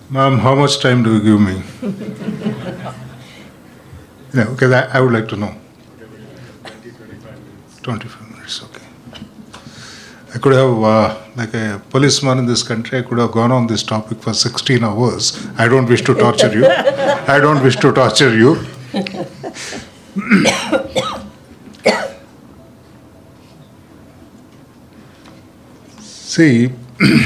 Ma'am, how much time do you give me? Yeah, because I would like to know. 25 minutes, okay. I could have, like a policeman in this country, I could have gone on this topic for 16 hours. I don't wish to torture you. I don't wish to torture you. See,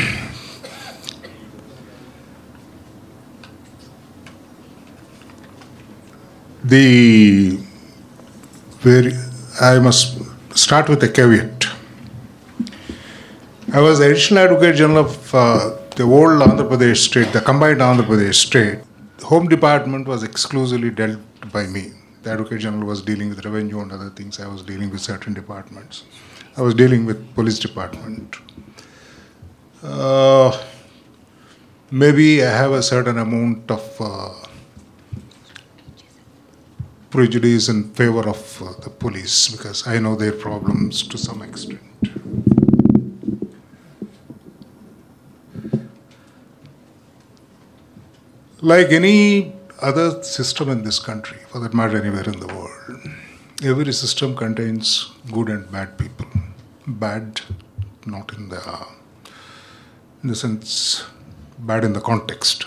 I must start with a caveat. I was the additional Advocate General of the old Andhra Pradesh state, the combined Andhra Pradesh state. The Home Department was exclusively dealt by me. The Advocate General was dealing with revenue and other things. I was dealing with certain departments. I was dealing with police department. Maybe I have a certain amount of prejudice in favor of the police because I know their problems to some extent. Like any other system in this country, for that matter anywhere in the world, every system contains good and bad people. Bad, not in the sense, bad in the context.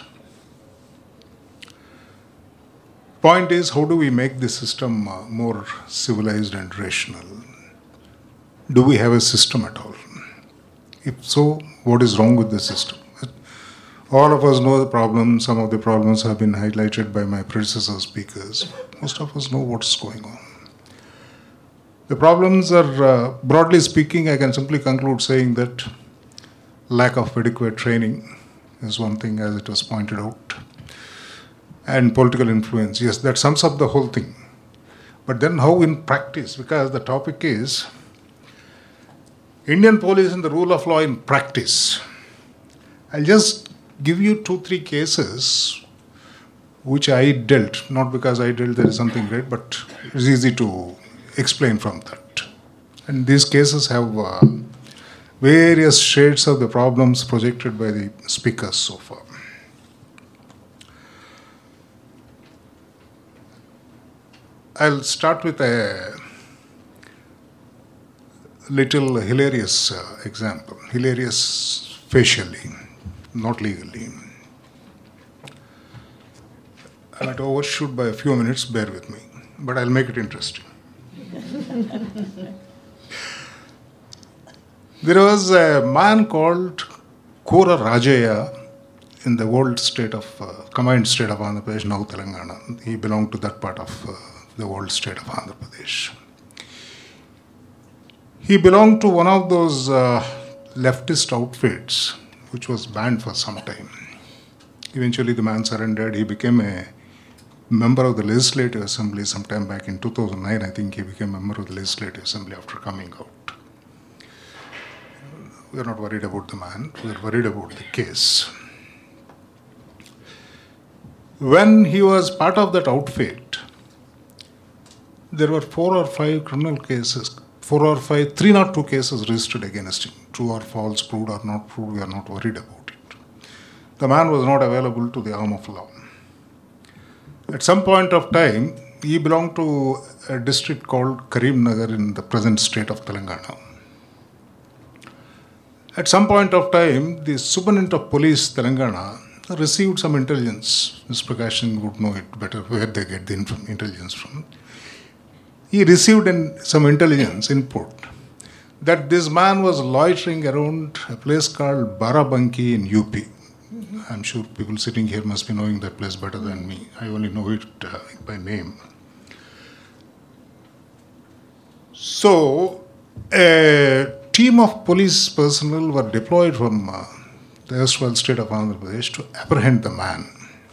Point is, how do we make the system more civilized and rational? Do we have a system at all? If so, what is wrong with the system? All of us know the problems. Some of the problems have been highlighted by my predecessor speakers. Most of us know what's going on. The problems are, broadly speaking, I can simply conclude saying that lack of adequate training is one thing, as it was pointed out. And political influence, yes, that sums up the whole thing. But then how in practice? Because the topic is Indian police and the rule of law in practice. I'll just give you 2-3 cases which I dealt, not because I dealt there is something great, but it's easy to explain from that. And these cases have various shades of the problems projected by the speakers so far. I'll start with a little hilarious example, hilarious facially, not legally. I might overshoot by a few minutes, bear with me, but I'll make it interesting. There was a man called Kora Rajaya in the old state of, combined state of Andhra Pradesh, now Telangana. He belonged to that part of the old state of Andhra Pradesh. He belonged to one of those leftist outfits which was banned for some time. Eventually the man surrendered. He became a member of the Legislative Assembly sometime back in 2009. I think he became a member of the Legislative Assembly after coming out. We are not worried about the man. We are worried about the case. When he was part of that outfit, there were 4 or 5 criminal cases, 4 or 5 302 cases registered against him. True or false, proved or not proved, we are not worried about it. The man was not available to the arm of law. At some point of time, he belonged to a district called Karimnagar in the present state of Telangana. At some point of time, the Superintendent of Police, Telangana, received some intelligence. Mr. Prakashan would know it better where they get the intelligence from. He received some intelligence input that this man was loitering around a place called Barabanki in UP. I'm sure people sitting here must be knowing that place better than me. I only know it by name. So, a team of police personnel were deployed from the erstwhile state of Andhra Pradesh to apprehend the man.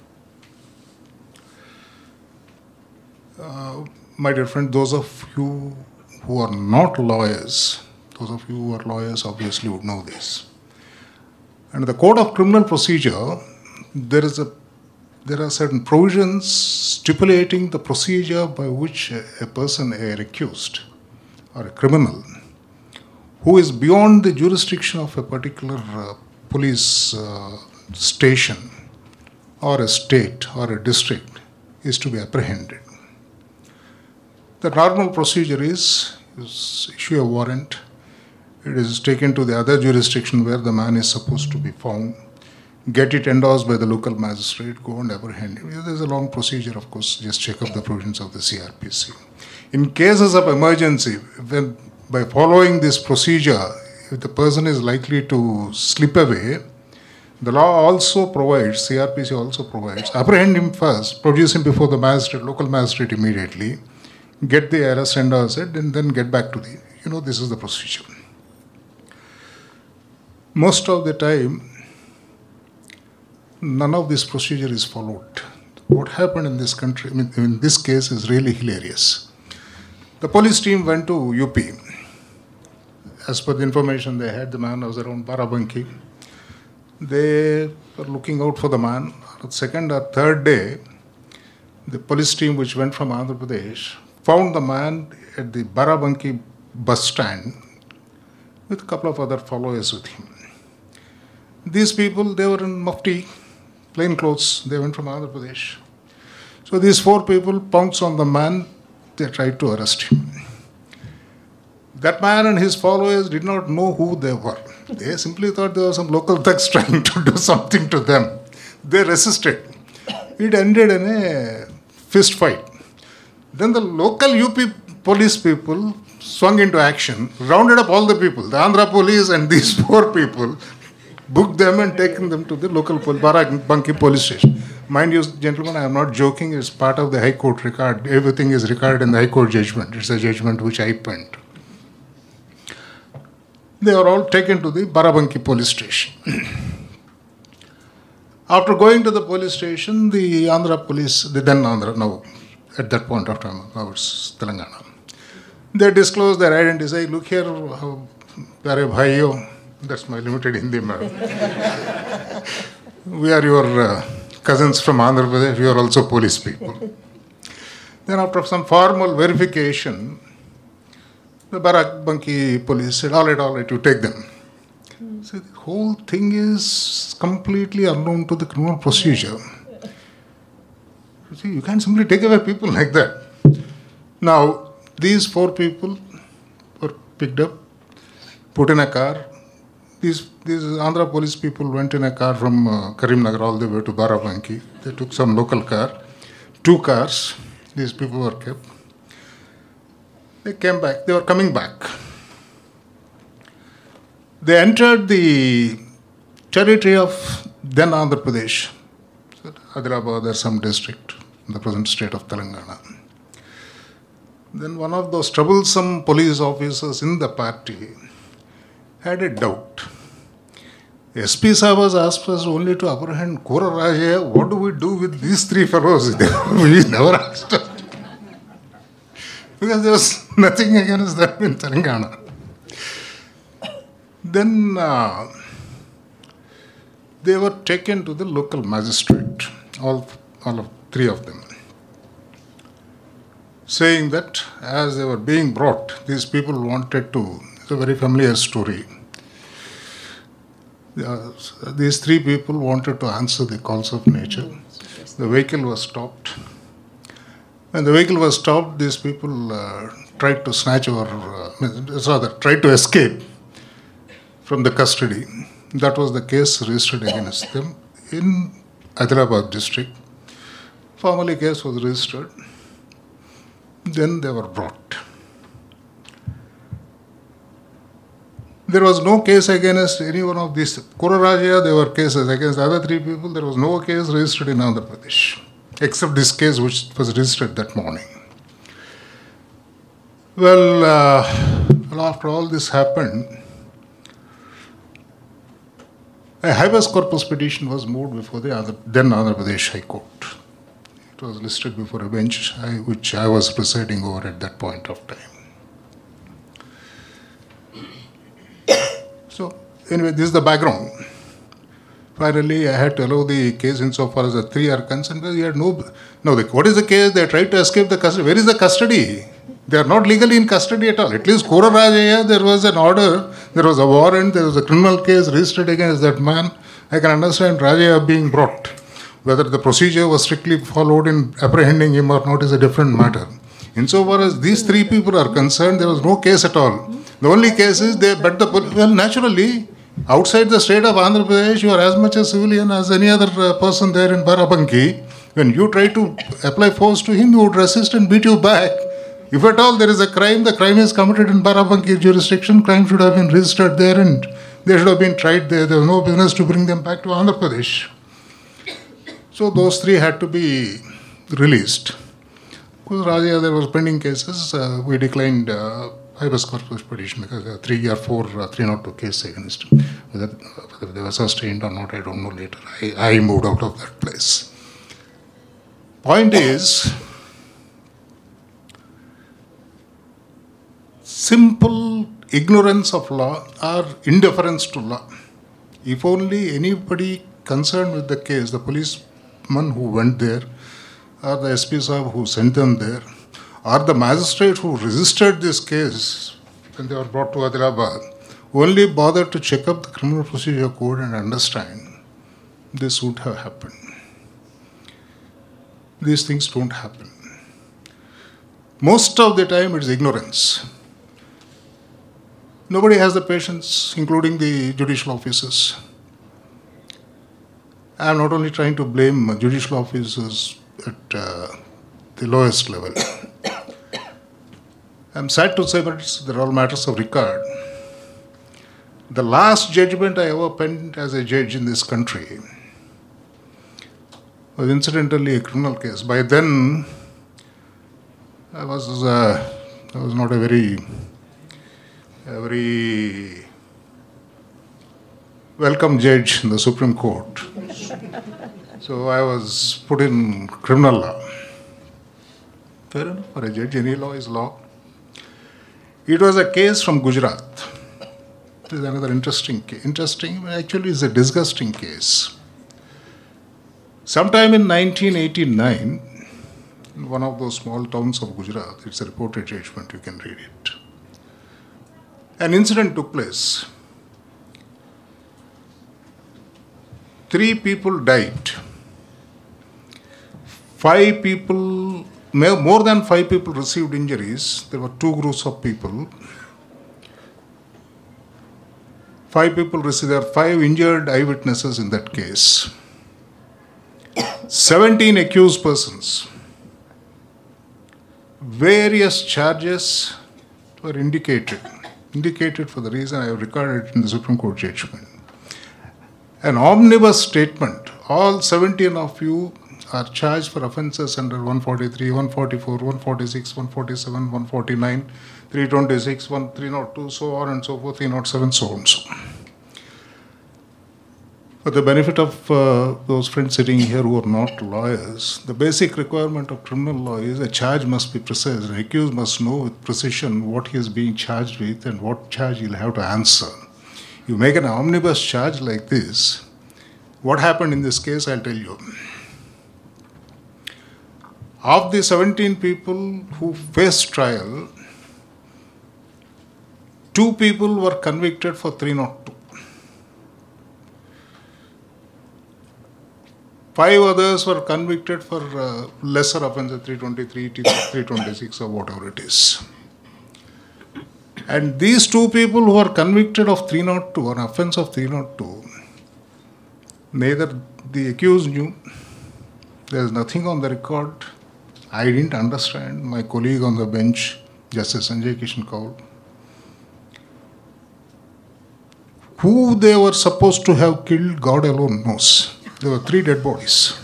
My dear friend, those of you who are not lawyers, those of you who are lawyers obviously would know this. And the Code of Criminal Procedure, there are certain provisions stipulating the procedure by which a person, an accused or a criminal, who is beyond the jurisdiction of a particular police station or a state or a district is to be apprehended. The normal procedure is issue a warrant. It is taken to the other jurisdiction where the man is supposed to be found, get it endorsed by the local magistrate, go and apprehend him. There's a long procedure, of course, just check up the provisions of the CRPC. In cases of emergency, when by following this procedure, if the person is likely to slip away, the law also provides, CRPC also provides, apprehend him first, produce him before the magistrate, local magistrate immediately, get the arrest endorsed, and then get back to the, this is the procedure. Most of the time, none of this procedure is followed. What happened in this country, in this case, is really hilarious. The police team went to UP. As per the information they had, the man was around Barabanki. They were looking out for the man. The second or third day, the police team which went from Andhra Pradesh found the man at the Barabanki bus stand with a couple of other followers with him. These people, they were in mufti, plain clothes. They went from Andhra Pradesh. So these 4 people pounced on the man. They tried to arrest him. That man and his followers did not know who they were. They simply thought there were some local thugs trying to do something to them. They resisted. It ended in a fist fight. Then the local UP police people swung into action, rounded up all the people, the Andhra police and these 4 people, booked them and taken them to the local Barabanki police station. Mind you, gentlemen, I am not joking. It's part of the High Court record. Everything is recorded in the High Court judgment. It's a judgment which I penned. They were all taken to the Barabanki police station. After going to the police station, the Andhra police, the then Andhra, now at that point of time, now it's Telangana, they disclosed their identity. Say, look here, Pyare Bhaiyo, that's my limited Hindi, madam. We are your cousins from Andhra Pradesh, we are also police people. Then after some formal verification, the Barabanki police said, all right, you take them. So the whole thing is completely unknown to the criminal procedure. You see, you can't simply take away people like that. Now, these 4 people were picked up, put in a car. These Andhra police people went in a car from Karimnagar all the way to Barabanki. They took some local car, 2 cars. These people were kept. They came back. They were coming back. They entered the territory of then Andhra Pradesh, Hyderabad or some district in the present state of Telangana. Then one of those troublesome police officers in the party had a doubt. SP Sahib was asked us only to apprehend Kora Rajaya. What do we do with these 3 fellows? We never asked us. Because there was nothing against them in Telangana. Then they were taken to the local magistrate, all of 3 of them, saying that as they were being brought, these people wanted to, it's a very familiar story. These 3 people wanted to answer the calls of nature. The vehicle was stopped. When the vehicle was stopped, these people tried to tried to escape from the custody. That was the case registered against them in Hyderabad district. Formally, case was registered. Then they were brought. There was no case against any one of these. Kora Rajaya, there were cases against the other 3 people. There was no case registered in Andhra Pradesh, except this case which was registered that morning. Well, after all this happened, a habeas corpus petition was moved before the then Andhra Pradesh High Court. It was listed before a bench, which I was presiding over at that point of time. So, anyway, this is the background. Finally, I had to allow the case insofar as the 3 are concerned. We had what is the case? They tried to escape the custody. Where is the custody? They are not legally in custody at all. At least Kora Rajaya, there was an order, there was a warrant, there was a criminal case registered against that man. I can understand Rajaya being brought. Whether the procedure was strictly followed in apprehending him or not is a different matter. Insofar as these three people are concerned, there was no case at all. The only case is well, naturally, outside the state of Andhra Pradesh, you are as much a civilian as any other person there in Barabanki. When you try to apply force to him, he would resist and beat you back. If at all there is a crime, the crime is committed in Barabanki jurisdiction. Crime should have been registered there and they should have been tried there. There was no business to bring them back to Andhra Pradesh. So those three had to be released. Because Raja, there was pending cases. We declined habeas corpus petition because there are 3 or 4 302 cases against him. Whether they were sustained or not, I don't know later. I moved out of that place. Point is, simple ignorance of law or indifference to law. If only anybody concerned with the case, the policeman who went there, or the SP Saab who sent them there, or the magistrate who registered this case when they were brought to Adilabad, only bothered to check up the criminal procedure code and understand, this would have happened. These things don't happen. Most of the time it is ignorance. Nobody has the patience, including the judicial officers. I am not only trying to blame judicial officers at the lowest level. I am sad to say, but they're all matters of record. The last judgment I ever penned as a judge in this country was incidentally a criminal case. By then, I was not a very welcome judge in the Supreme Court. So I was put in criminal law. Fair enough, for a judge, any law is law. It was a case from Gujarat. This is another interesting case. Actually it's a disgusting case. Sometime in 1989, in one of those small towns of Gujarat, it's a reported judgment, you can read it. An incident took place. 3 people died. 5 people, more than 5 people received injuries. There were 2 groups of people. 5 people received, there are 5 injured eyewitnesses in that case. 17 accused persons. Various charges were indicated for the reason I have recorded in the Supreme Court judgment. An omnibus statement, all 17 of you are charged for offences under 143, 144, 146, 147, 149, 326, 302, so on and so forth, 307, so on and so on. For the benefit of those friends sitting here who are not lawyers, the basic requirement of criminal law is a charge must be precise. An accused must know with precision what he is being charged with and what charge he will have to answer. You make an omnibus charge like this, what happened in this case, I'll tell you. Of the 17 people who faced trial, 2 people were convicted for 302. 5 others were convicted for lesser offences, 323, 326 or whatever it is. And these 2 people who were convicted of 302, an offence of 302, neither the accused knew, there is nothing on the record. I didn't understand. My colleague on the bench, Justice Sanjay Kishan Kaul, who they were supposed to have killed, God alone knows. There were 3 dead bodies.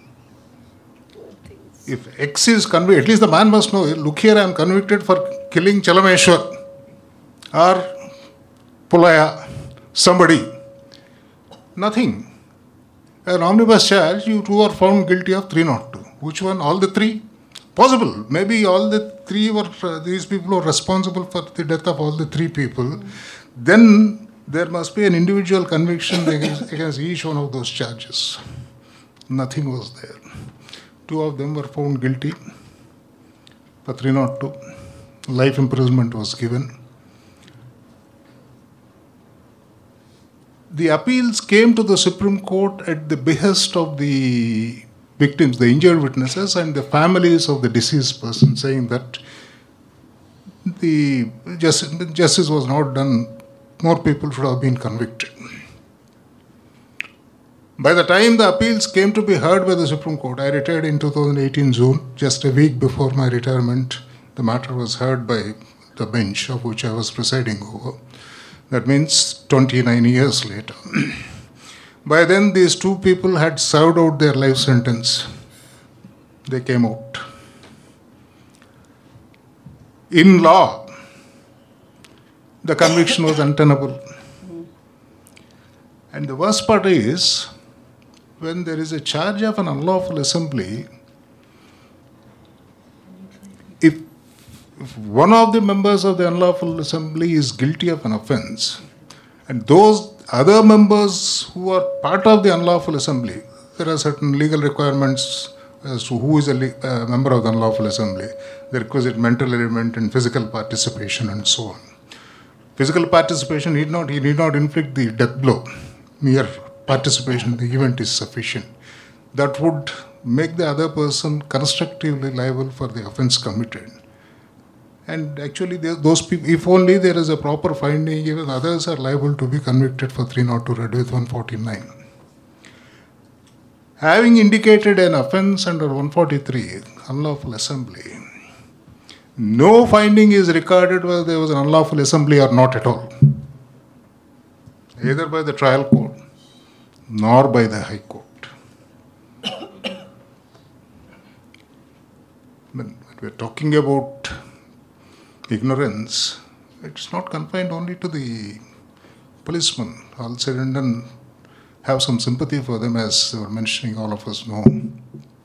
If X is convicted, at least the man must know, look here, I am convicted for killing Chelameswar or Pulaya, somebody. Nothing. An omnibus charge, you 2 are found guilty of 302. Which one? All the 3? Possible. Maybe all the 3 were, these people were responsible for the death of all the 3 people. Then there must be an individual conviction against each one of those charges. Nothing was there. 2 of them were found guilty for 302. Life imprisonment was given. The appeals came to the Supreme Court at the behest of the victims, the injured witnesses, and the families of the deceased person, saying that the justice was not done, more people should have been convicted. By the time the appeals came to be heard by the Supreme Court, I retired in 2018 June, just a week before my retirement. The matter was heard by the bench of which I was presiding over. That means 29 years later. By then, these two people had served out their life sentence. They came out. In law, the conviction was untenable. And the worst part is, when there is a charge of an unlawful assembly, if one of the members of the unlawful assembly is guilty of an offense, and those other members who are part of the unlawful assembly, there are certain legal requirements as to who is a member of the unlawful assembly, the requisite mental element and physical participation and so on. Physical participation he need not inflict the death blow. Mere participation in the event is sufficient. That would make the other person constructively liable for the offense committed. And actually, those people, if only there is a proper finding, even others are liable to be convicted for 302 Red with 149. Having indicated an offense under 143, unlawful assembly, no finding is recorded whether there was an unlawful assembly or not at all, either by the trial court nor by the High Court. When we're talking about ignorance, it's not confined only to the policemen. All said and done, have some sympathy for them, as they were mentioning, all of us know. In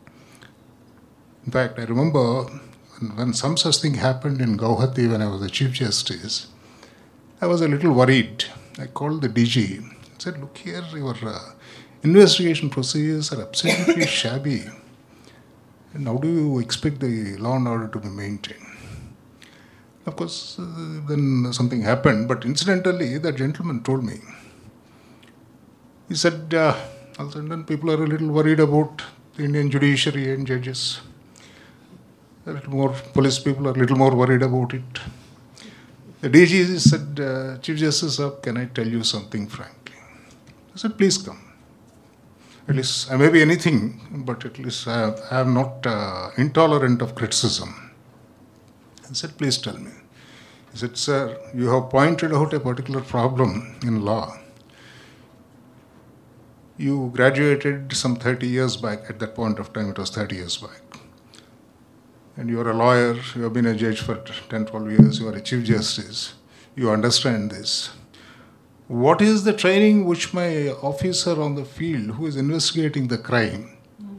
fact, I remember when some such thing happened in Guwahati when I was the Chief Justice, I was a little worried. I called the DG and said, look here, your investigation procedures are absolutely shabby. And how do you expect the law and order to be maintained? Of course, then something happened, but incidentally, that gentleman told me, he said, all of a sudden people are a little worried about the Indian judiciary and judges. A little more, police people are a little more worried about it. The DG said, Chief Justice, can I tell you something frankly? I said, please come. At least, I may be anything, but at least I am not intolerant of criticism. I said, please tell me. He said, sir, you have pointed out a particular problem in law. You graduated some 30 years back. At that point of time, it was 30 years back. And you are a lawyer, you have been a judge for 10, 12 years, you are a Chief Justice. You understand this. What is the training which my officer on the field who is investigating the crime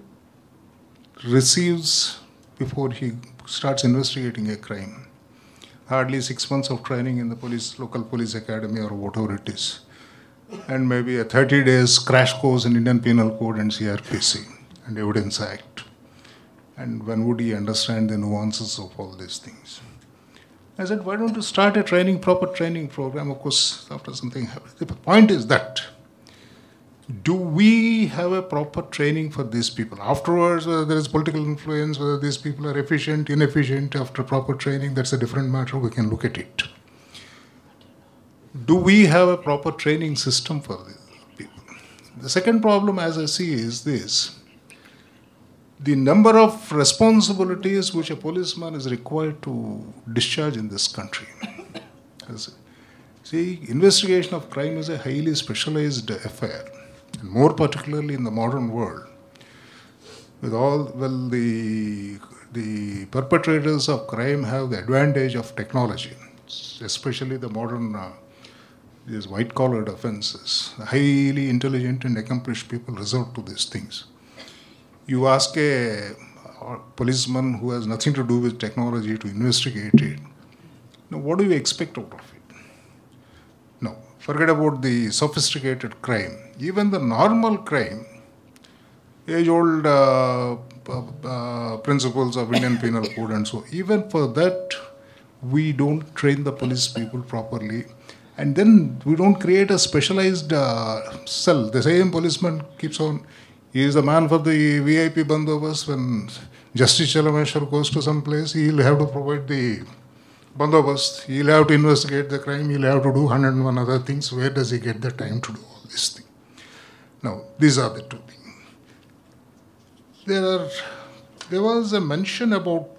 receives before he starts investigating a crime? Hardly 6 months of training in the local police academy or whatever it is. And maybe a 30 days crash course in Indian Penal Code and CRPC and Evidence Act. And when would he understand the nuances of all these things? I said, why don't you start a proper training program? Of course, after something happens. The point is that, do we have a proper training for these people? Afterwards, whether there is political influence, whether these people are efficient, inefficient, after proper training, that's a different matter. We can look at it. Do we have a proper training system for these people? The second problem, as I see, is this. The number of responsibilities which a policeman is required to discharge in this country. See, investigation of crime is a highly specialized affair, and more particularly in the modern world. With all, well, the perpetrators of crime have the advantage of technology, especially the modern these white-collared offenses. Highly intelligent and accomplished people resort to these things. You ask a policeman who has nothing to do with technology to investigate it, now what do you expect out of it? No, forget about the sophisticated crime. Even the normal crime, age-old principles of Indian Penal Code and so, even for that, we don't train the police people properly. And then we don't create a specialized cell. The same policeman keeps on, he is the man for the VIP bandobast. When Justice Chelameswar goes to some place, he will have to provide the bandobast. He will have to investigate the crime. He will have to do 101 other things. Where does he get the time to do all these things? Now, these are the two things. There was a mention about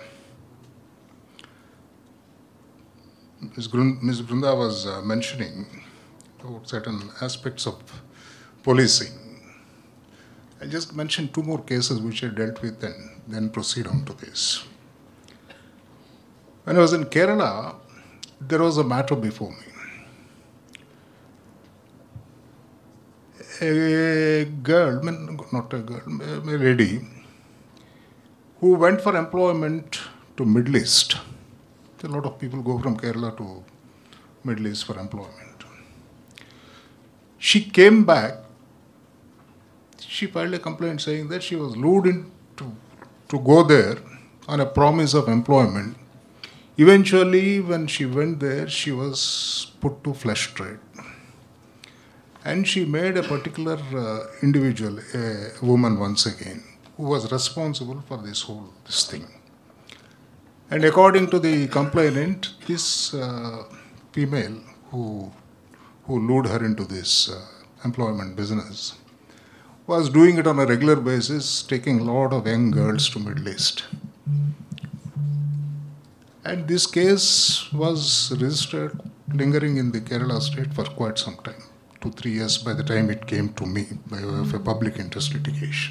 Ms. Brunda was mentioning about certain aspects of policing. I'll just mention two more cases which I dealt with and then proceed on to this. When I was in Kerala, there was a matter before me. A girl, not a girl, a lady, who went for employment to Middle East. A lot of people go from Kerala to Middle East for employment. She came back. She filed a complaint saying that she was lured in to go there on a promise of employment. Eventually, when she went there, she was put to flesh trade. And she made a particular individual, a woman once again, who was responsible for this thing. And according to the complainant, this female who lured her into this employment business was doing it on a regular basis, taking a lot of young girls to Middle East. And this case was registered, lingering in the Kerala state for quite some time, 2-3 years by the time it came to me by way of a public interest litigation.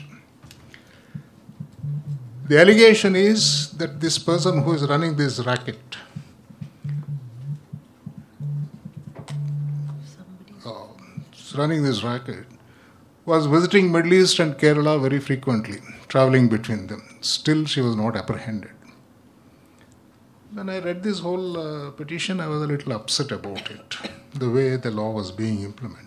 The allegation is that this person who is running this racket was visiting Middle East and Kerala very frequently, traveling between them. Still, she was not apprehended. When I read this whole petition, I was a little upset about it, the way the law was being implemented.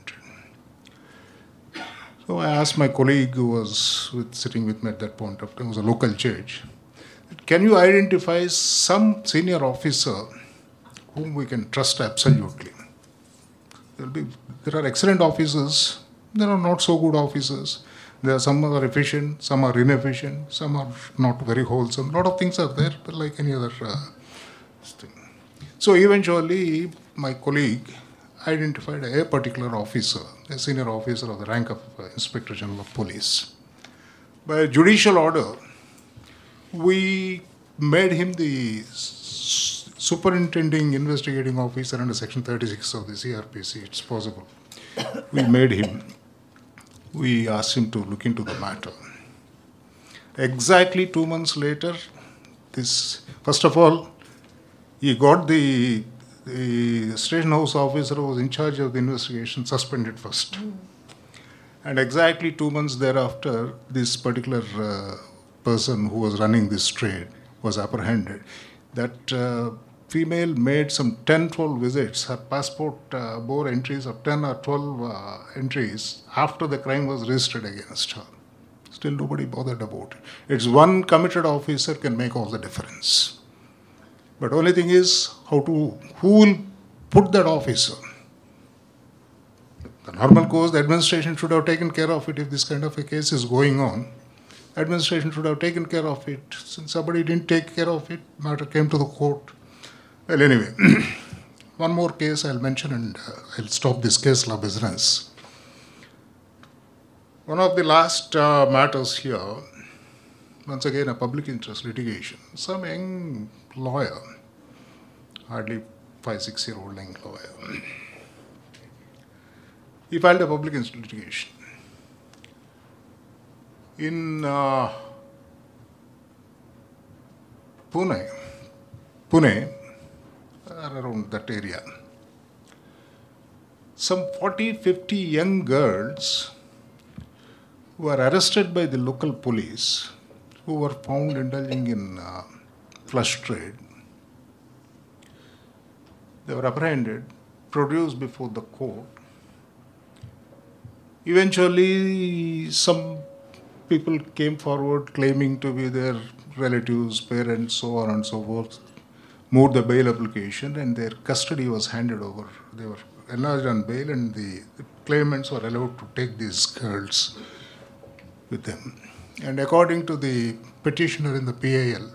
So I asked my colleague who was sitting with me at that point of time, was a local judge, can you identify some senior officer whom we can trust absolutely? There are excellent officers, there are not so good officers. There are some are efficient, some are inefficient, some are not very wholesome. A lot of things are there, but like any other thing. So eventually, my colleague identified a particular officer, a senior officer of the rank of Inspector General of Police. By judicial order, we made him the superintending investigating officer under Section 36 of the CRPC. It's possible. We made him. We asked him to look into the matter. Exactly 2 months later, first of all, he got the station house officer who was in charge of the investigation suspended first. And exactly 2 months thereafter, this particular person who was running this trade was apprehended. That female made some 10-12 visits. Her passport bore entries of 10 or 12 entries after the crime was registered against her. Still nobody bothered about it. It's one committed officer can make all the difference. But only thing is who will put that officer? The normal course, the administration should have taken care of it if this kind of a case is going on. Administration should have taken care of it. Since somebody didn't take care of it, matter came to the court. Well, anyway, one more case I'll mention and I'll stop this case law business. One of the last matters here, once again a public interest litigation. Some young lawyer, hardly 5-6-year-old young lawyer, he filed a public interest litigation. In Pune, around that area, some 40-50 young girls were arrested by the local police who were found indulging in flush trade. They were apprehended, produced before the court. Eventually, some people came forward claiming to be their relatives, parents, so on and so forth, moved the bail application, and their custody was handed over they were enlarged on bail, and the claimants were allowed to take these girls with them. And according to the petitioner in the PIL,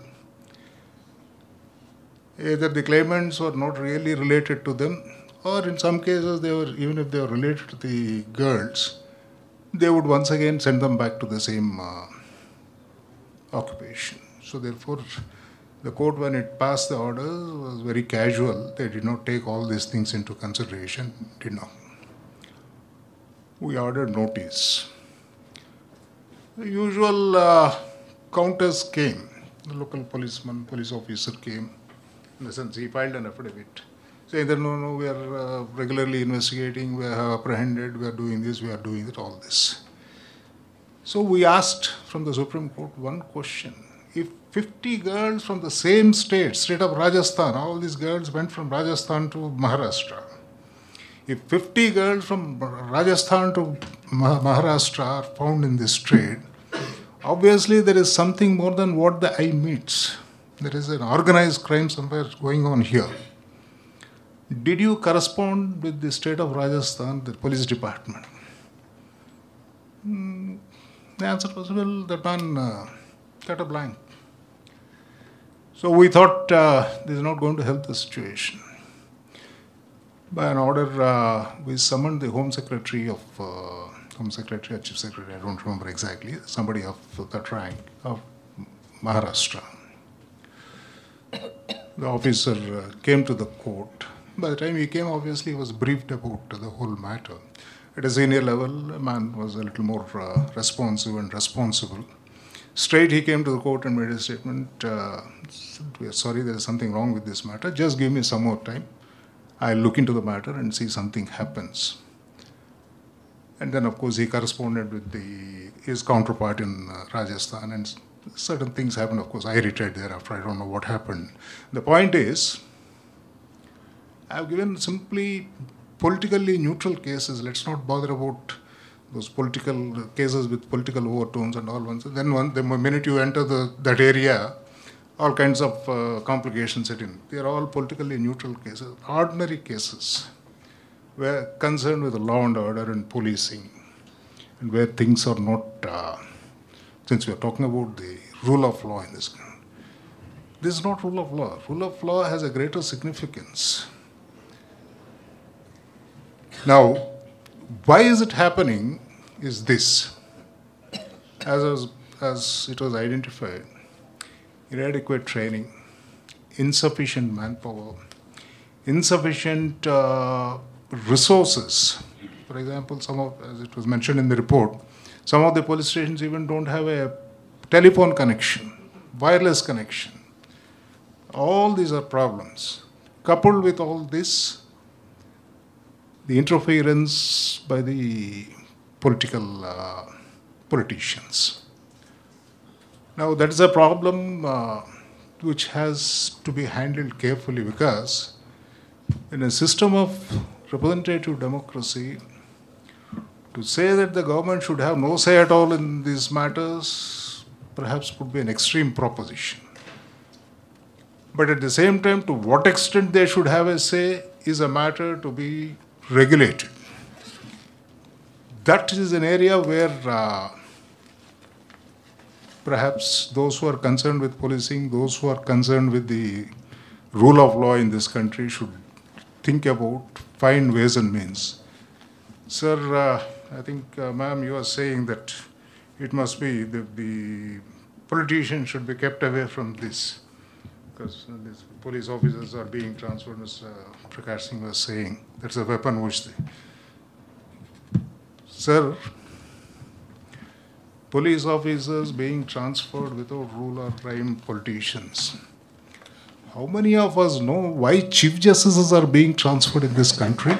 either the claimants were not really related to them, or in some cases they were, even if they were related to the girls, they would once again send them back to the same occupation. So therefore, the court, when it passed the orders, was very casual. They did not take all these things into consideration. Did not. We ordered notice. The usual counters came. The local police officer came. In the sense, he filed an affidavit saying that no, we are regularly investigating, we have apprehended, we are doing this, we are doing it, all this. So we asked from the Supreme Court one question. If 50 girls from the same state of Rajasthan, all these girls went from Rajasthan to Maharashtra. If 50 girls from Rajasthan to Maharashtra are found in this trade, obviously there is something more than what the eye meets. There is an organized crime somewhere going on here. Did you correspond with the state of Rajasthan, the police department? The answer was, well, that man got a blank. So we thought this is not going to help the situation. By an order, we summoned the Home Secretary or Chief Secretary, I don't remember exactly, somebody of that rank, of Maharashtra. The officer came to the court. By the time he came, obviously he was briefed about the whole matter. At a senior level, a man was a little more responsive and responsible. Straight he came to the court and made a statement, we are sorry, there is something wrong with this matter, just give me some more time. I'll look into the matter and see something happens. And then, of course, he corresponded with his counterpart in Rajasthan, and certain things happened. Of course, I retired thereafter. I don't know what happened. The point is, I've given simply politically neutral cases. Let's not bother about those political cases with political overtones and all. Then the minute you enter that area, all kinds of complications set in. They are all politically neutral cases, ordinary cases, where concerned with the law and order and policing, and where things are not, since we are talking about the rule of law in this country. This is not rule of law. Rule of law has a greater significance. Now, why is it happening is this. As it was identified, inadequate training, insufficient manpower, insufficient resources. For example, as it was mentioned in the report, some of the police stations even don't have a telephone connection, wireless connection. All these are problems. Coupled with all this, the interference by the politicians. Now, that is a problem which has to be handled carefully, because in a system of representative democracy, to say that the government should have no say at all in these matters perhaps would be an extreme proposition. But at the same time, to what extent they should have a say is a matter to be regulated. That is an area where perhaps those who are concerned with policing, those who are concerned with the rule of law in this country should think about, find ways and means. Sir, I think, ma'am, you are saying that it must be the politicians should be kept away from this, because these police officers are being transferred, as Prakash Singh was saying. That's a weapon which they... Sir, police officers being transferred without rule or crime, politicians. How many of us know why chief justices are being transferred in this country?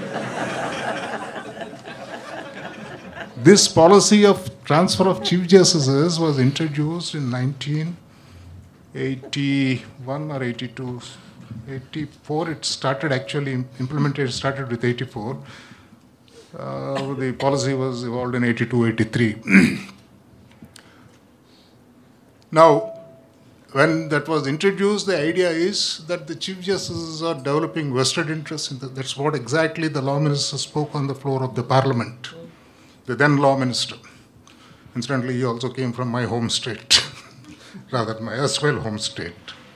This policy of transfer of chief justices was introduced in 1981 or 82. 84, it started actually, implementation started with 84. The policy was evolved in 82, 83. Now, when that was introduced, the idea is that the Chief Justices are developing vested interests in that's what exactly the Law Minister spoke on the floor of the Parliament, the then Law Minister. Incidentally, he also came from my home state, rather my erstwhile home state.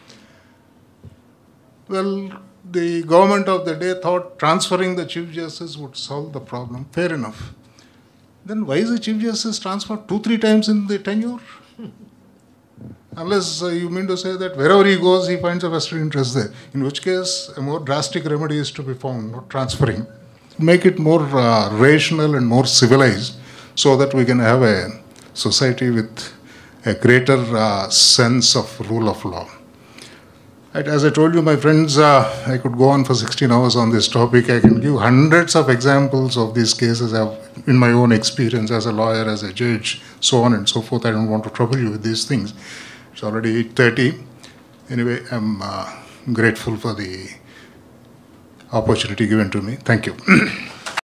Well, the government of the day thought transferring the Chief Justice would solve the problem. Fair enough. Then why is the Chief Justice transferred 2-3 times in the tenure? Unless you mean to say that wherever he goes, he finds a vested interest there. In which case, a more drastic remedy is to be found, not transferring. Make it more rational and more civilized so that we can have a society with a greater sense of rule of law. As I told you, my friends, I could go on for 16 hours on this topic. I can give hundreds of examples of these cases in my own experience as a lawyer, as a judge, so on and so forth. I don't want to trouble you with these things. It's already 8:30. Anyway, I'm grateful for the opportunity given to me. Thank you.